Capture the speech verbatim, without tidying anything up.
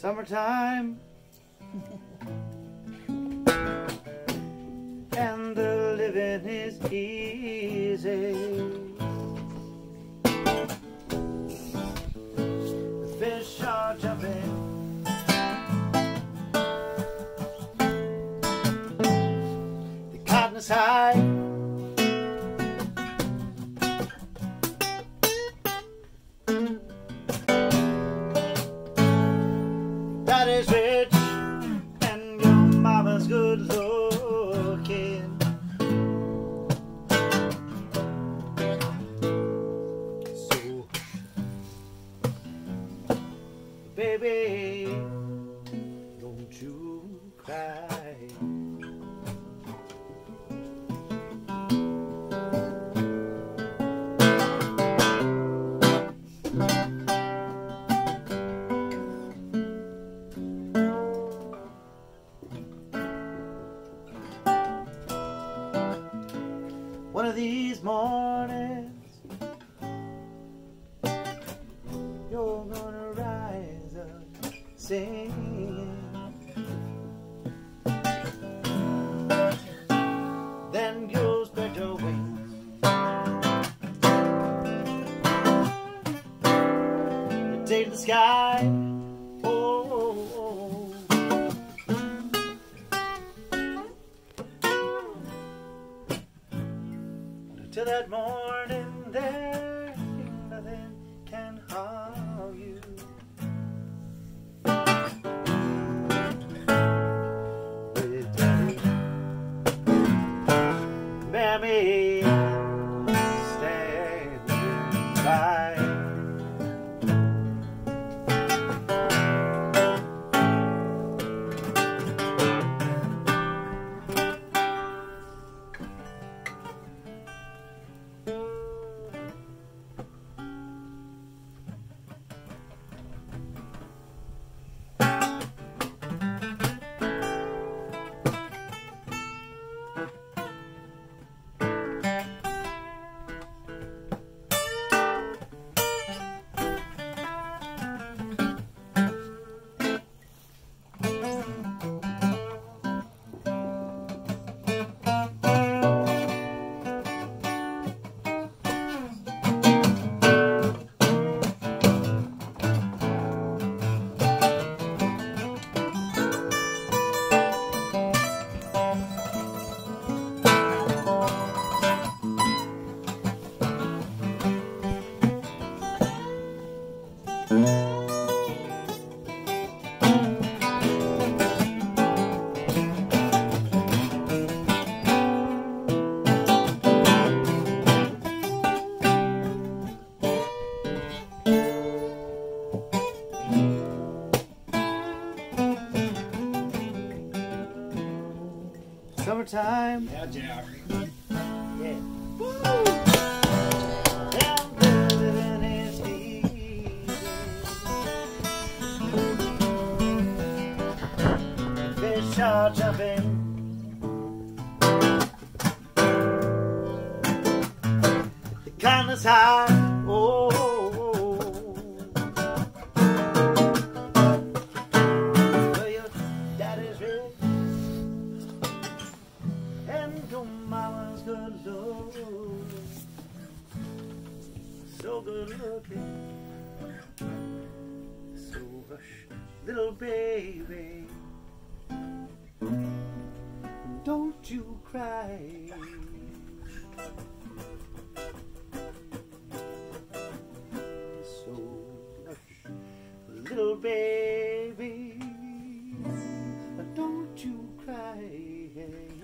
Summertime and the living is easy. The fish are jumping, the cotton is high. That is rich and your mama's good looking. So, baby, don't you cry. One of these mornings, you're gonna rise up singing. Then you'll spread your wings, you take the sky. Oh, oh, oh. Till that morning, there ain't nothing can harm you. With Daddy, Mammy, standing by. Summertime. Yeah, Jack. Yeah. Woo! Down the living is easy. Fish are jumping. The cotton is high. Oh, oh, oh. Well, your daddy's rich and your mama's good looking, so good looking. So hush, little baby, don't you cry. So hush, little baby, don't you cry.